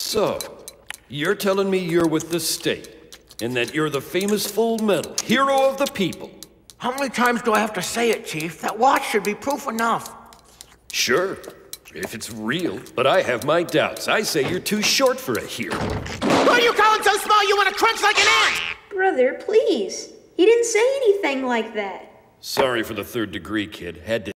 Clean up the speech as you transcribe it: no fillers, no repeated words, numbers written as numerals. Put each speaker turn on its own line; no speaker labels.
So, you're telling me you're with the state, and that you're the famous Full Metal, hero of the people?
How many times do I have to say it, Chief? That watch should be proof enough.
Sure, if it's real, but I have my doubts. I say you're too short for a hero.
Who are you calling so small you want to crunch like an ant?
Brother, please. He didn't say anything like that.
Sorry for the third degree, kid. Had to